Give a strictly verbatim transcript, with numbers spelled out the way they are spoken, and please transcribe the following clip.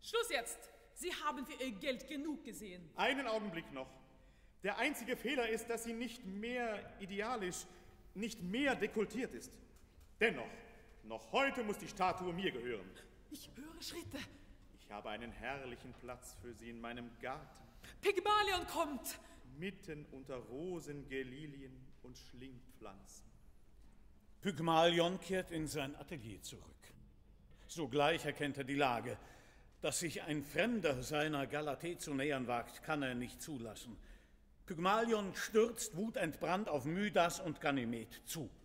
Schluss jetzt! Sie haben für Ihr Geld genug gesehen. Einen Augenblick noch. Der einzige Fehler ist, dass sie nicht mehr idealisch, nicht mehr dekoltiert ist. Dennoch, noch heute muss die Statue mir gehören. Ich höre Schritte. Ich habe einen herrlichen Platz für sie in meinem Garten. Pygmalion kommt! Mitten unter Rosen, Gelilien und Schlingpflanzen. Pygmalion kehrt in sein Atelier zurück. Sogleich erkennt er die Lage. Dass sich ein Fremder seiner Galathee zu nähern wagt, kann er nicht zulassen. Pygmalion stürzt wutentbrannt auf Midas und Ganymed zu.